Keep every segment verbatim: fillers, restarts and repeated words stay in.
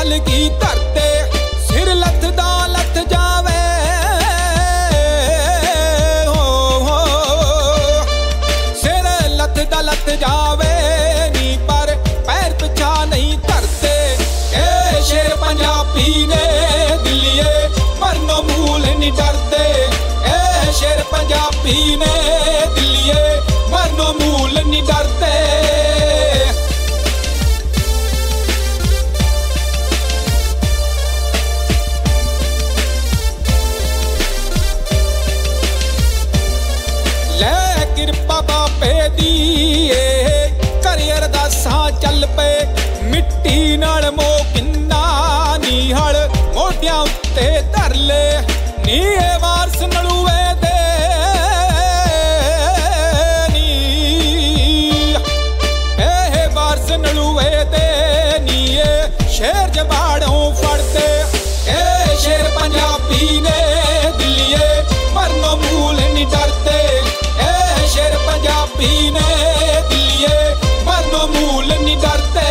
गल की धरते सिर लथदा लथ जावे हो हो सिर लथदा लथ जावे नी पर पैर पिछा नहीं धरते। ए शेर पंजाबी ने दिलिए मरनो मूल नहीं डरते। ए शेर पंजाबी ने दिलिए मरनो मूल नहीं डरते। किरपा बाबे दी करे अरदासां चल पे मिट्टी नाल मो किन्ना नी हल मोढियां उत्ते धर ले नी ए वारस नलूए दे नी ए वारस नलूए दे नी ए शेर जबाड़ों फड़ दे। ए शेर पंजाबी ने दिलिए मरनो मूल नहीं डरते। शेर पंजाबी ने दिलिए मरनो मूल नहीं डरते।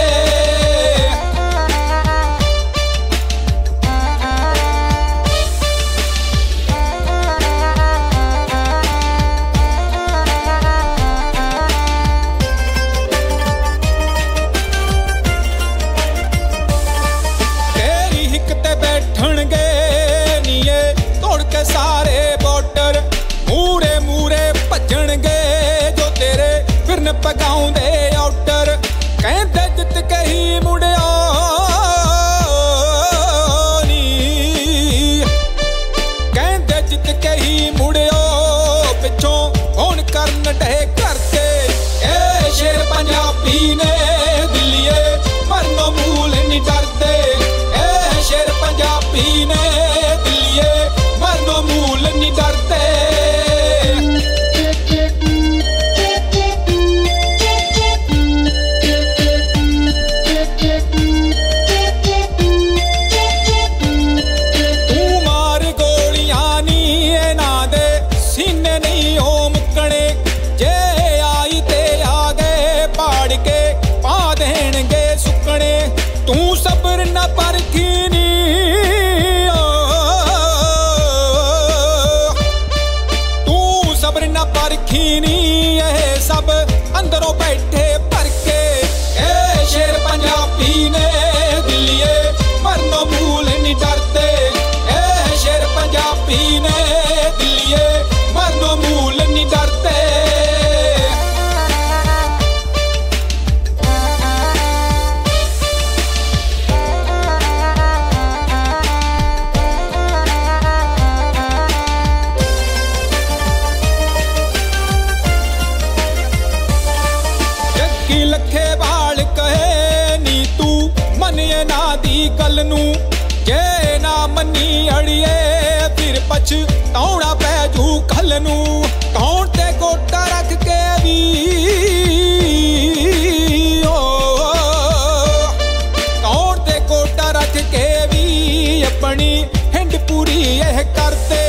तेरी हिक ते बैठणगे नीए तोड़ के सारे बॉर्डर मूरे मूरे भजणगे जो तेरे फिरन पगाउंदे आउटर कहंदे जित कही मुड़िया नी कहंदे जित कही मुड़ियो पिछों हुण करन डे करते। ए शेर पंजाबी ने दिलिए मरनो मूल नहीं डरते। ए शेर पंजाबी ने दिलिए मरनो मूल नहीं डरते। तू सब्र न परखीनी तू सब्र न परखीनी ये सब अंदरों बैठे भर के। ए शेर पंजाबी ने दिलिए मरनो मूल नहीं डरते। ए शेर पंजाबी ने दिलिए मरनो मूल नहीं डरते। लखे बाल कहे नी तू मनिए ना दी गल नू जे ना मनी अड़िए फिर पछताउणा पै जू कल नू। कौन ते गोटा रख के भी ओ कौन ते गोटा रख के भी अपनी हिंड पूरी यह करते।